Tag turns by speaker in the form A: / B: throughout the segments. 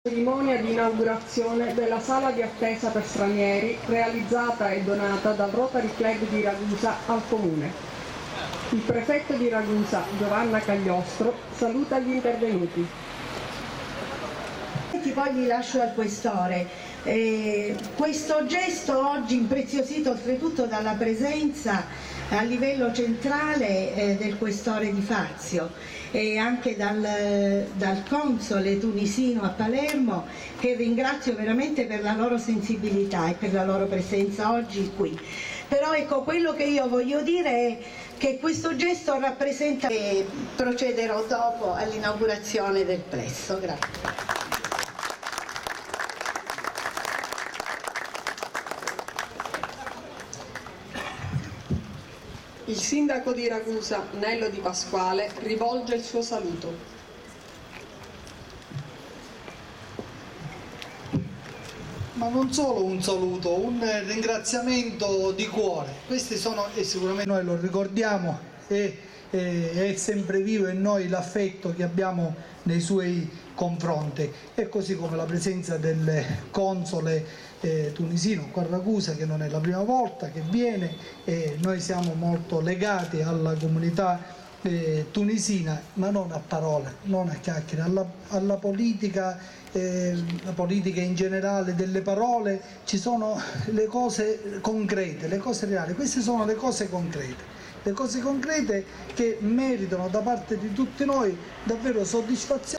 A: Cerimonia di inaugurazione della sala di attesa per stranieri realizzata e donata dal Rotary Club di Ragusa al Comune. Il prefetto di Ragusa, Giovanna Cagliostro, saluta gli intervenuti.
B: Poi li lascio al questore. Questo gesto oggi impreziosito oltretutto dalla presenza a livello centrale del questore di Fazio e anche dal console tunisino a Palermo, che ringrazio veramente per la loro sensibilità e per la loro presenza oggi qui. Però ecco, quello che io voglio dire è che questo gesto rappresenta e procederò dopo all'inaugurazione del plesso. Grazie.
A: Il sindaco di Ragusa, Nello Di Pasquale, rivolge il suo saluto.
C: Ma non solo un saluto, un ringraziamento di cuore. Questi sono, e sicuramente noi lo ricordiamo, è sempre vivo in noi l'affetto che abbiamo nei suoi confronti, e così come la presenza del console tunisino qua a Ragusa, che non è la prima volta che viene, e noi siamo molto legati alla comunità tunisina, ma non a parole, non a chiacchiere, alla politica, la politica in generale delle parole. Ci sono le cose concrete, le cose reali. Queste sono le cose concrete che meritano da parte di tutti noi davvero soddisfazione.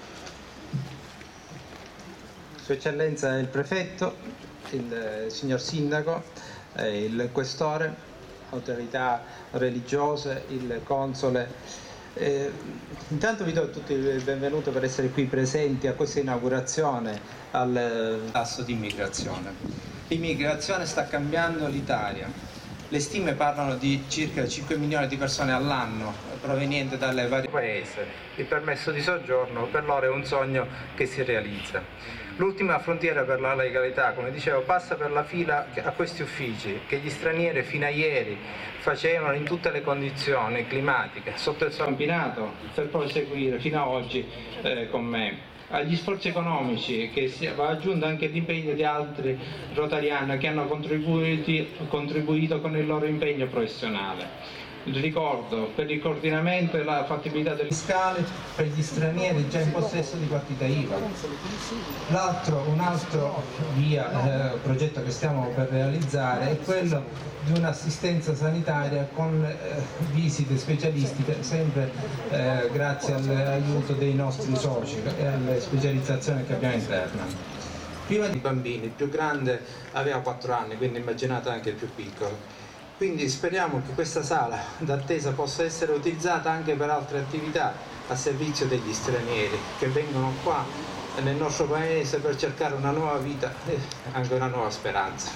D: Sua Eccellenza il Prefetto, il Signor Sindaco, il Questore, autorità religiose, il Console. Intanto vi do tutti il benvenuto per essere qui presenti a questa inaugurazione al tasso di immigrazione. L'immigrazione sta cambiando l'Italia. Le stime parlano di circa 5 milioni di persone all'anno provenienti dalle varie paesi. Il permesso di soggiorno per loro è un sogno che si realizza. L'ultima frontiera per la legalità, come dicevo, passa per la fila a questi uffici che gli stranieri fino a ieri facevano in tutte le condizioni climatiche, sotto il sole combinato, per poi seguire fino a oggi con me. Agli sforzi economici, che va aggiunto anche l'impegno di altri rotariani che hanno contribuito con il loro impegno professionale. Il ricordo per il coordinamento e la fattibilità del fiscale per gli stranieri già in possesso di partita IVA. Un altro progetto che stiamo per realizzare è quello di un'assistenza sanitaria con visite specialistiche, sempre grazie all'aiuto dei nostri soci e alle specializzazioni che abbiamo interna. Prima di bambini, il più grande aveva 4 anni, quindi immaginate anche il più piccolo. Quindi speriamo che questa sala d'attesa possa essere utilizzata anche per altre attività a servizio degli stranieri che vengono qua nel nostro paese per cercare una nuova vita e anche una nuova speranza.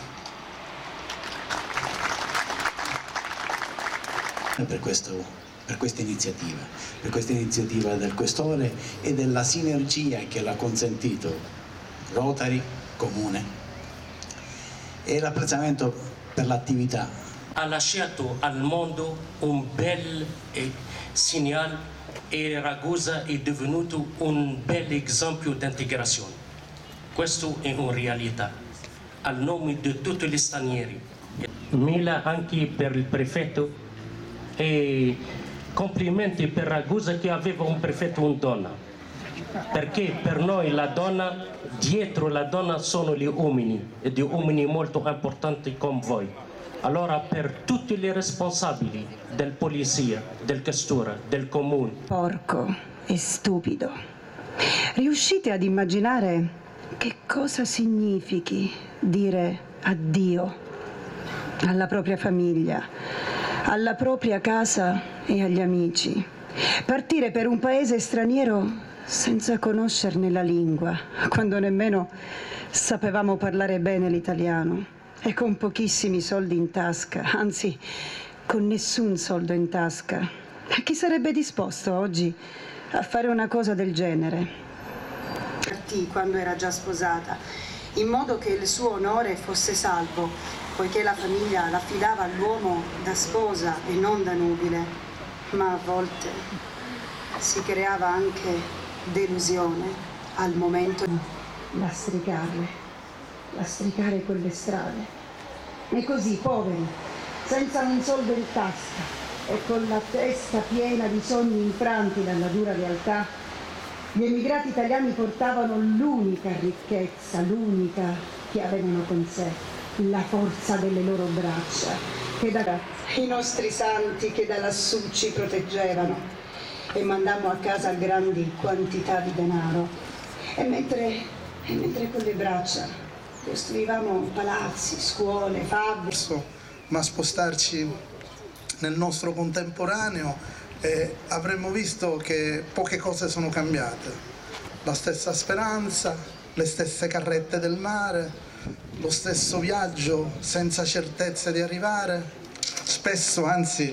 E: Per questa iniziativa del Questore e della sinergia che l'ha consentito Rotary, Comune, e l'apprezzamento per l'attività.
F: Ha lasciato al mondo un bel segnale e Ragusa è divenuto un bel esempio di integrazione. Questo è una realtà. Al nome di tutti gli stranieri. Mila anche per il prefetto e complimenti per Ragusa che aveva un prefetto, una donna. Perché per noi la donna, dietro la donna sono gli uomini, e di uomini molto importanti come voi. Allora per tutti i responsabili del polizia, del questore, del comune.
G: Porco e stupido. Riuscite ad immaginare che cosa significhi dire addio alla propria famiglia, alla propria casa e agli amici? Partire per un paese straniero senza conoscerne la lingua, quando nemmeno sapevamo parlare bene l'italiano. E con pochissimi soldi in tasca, anzi, con nessun soldo in tasca. Chi sarebbe disposto oggi a fare una cosa del genere?
H: Partì quando era già sposata, in modo che il suo onore fosse salvo, poiché la famiglia l'affidava all'uomo da sposa e non da nubile. Ma a volte si creava anche delusione al momento.
G: lastricare quelle strade. E così, poveri, senza un soldo in tasca e con la testa piena di sogni infranti dalla dura realtà, gli emigrati italiani portavano l'unica ricchezza, l'unica che avevano con sé, la forza delle loro braccia, che i nostri santi che da lassù ci proteggevano, e mandammo a casa grandi quantità di denaro. E mentre con le braccia costruivamo palazzi, scuole, fabbriche.
C: Ma spostarci nel nostro contemporaneo avremmo visto che poche cose sono cambiate. La stessa speranza, le stesse carrette del mare, lo stesso viaggio senza certezze di arrivare, spesso anche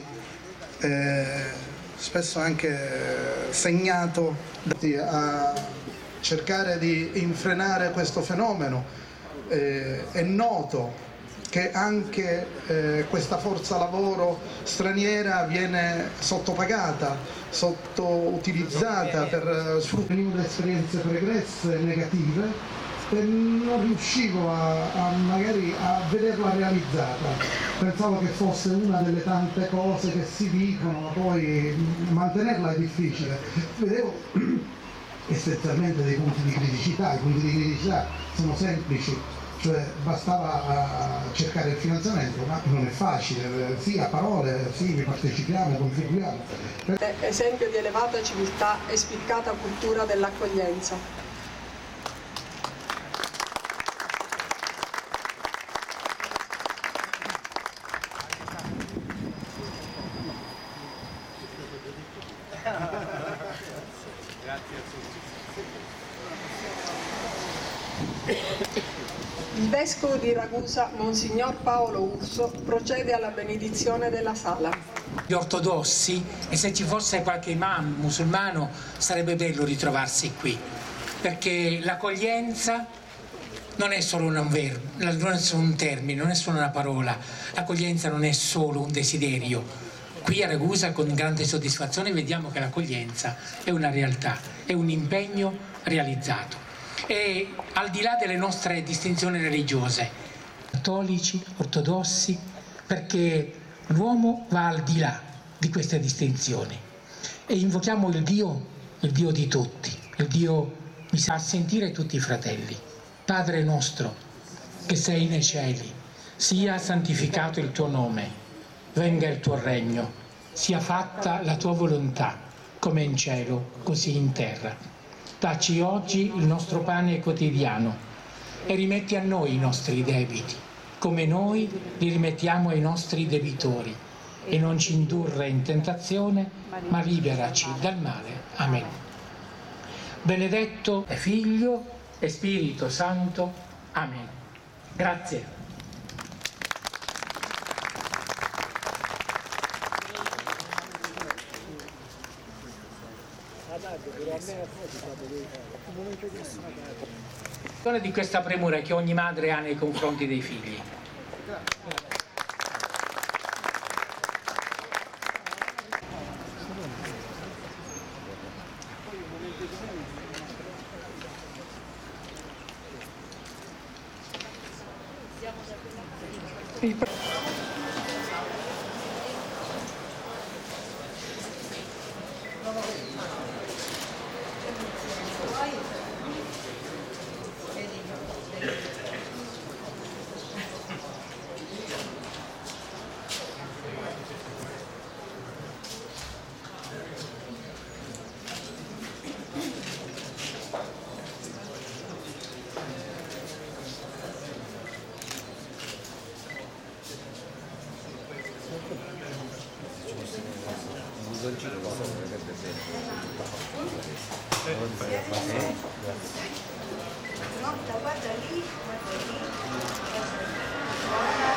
C: segnato a cercare di infrenare questo fenomeno. È noto che anche questa forza lavoro straniera viene sottopagata, sottoutilizzata per sfruttare esperienze pregresse negative, e non riuscivo magari a vederla realizzata. Pensavo che fosse una delle tante cose che si dicono, ma poi mantenerla è difficile. Vedevo essenzialmente dei punti di criticità. I punti di criticità sono semplici, cioè bastava cercare il finanziamento, ma non è facile, sì, a parole, sì, vi partecipiamo, contribuiamo.
A: Esempio di elevata civiltà e spiccata cultura dell'accoglienza. Il vescovo di Ragusa, Monsignor Paolo Urso, procede alla benedizione della sala.
I: Gli ortodossi, e se ci fosse qualche imam musulmano sarebbe bello ritrovarsi qui, perché l'accoglienza non è solo un verbo, non è solo un termine, non è solo una parola, l'accoglienza non è solo un desiderio. Qui a Ragusa con grande soddisfazione vediamo che l'accoglienza è una realtà, è un impegno realizzato. E al di là delle nostre distinzioni religiose, cattolici, ortodossi, perché l'uomo va al di là di queste distinzioni e invochiamo il Dio di tutti, il Dio mi sa sentire tutti i fratelli. Padre nostro, che sei nei cieli, sia santificato il tuo nome, venga il tuo regno, sia fatta la tua volontà, come in cielo, così in terra. Dacci oggi il nostro pane quotidiano e rimetti a noi i nostri debiti, come noi li rimettiamo ai nostri debitori, e non ci indurre in tentazione, ma liberaci dal male. Amen. Benedetto è Figlio e Spirito Santo. Amen. Grazie. Di questa premura che ogni madre ha nei confronti dei figli.
B: Guarda lì, guarda lì.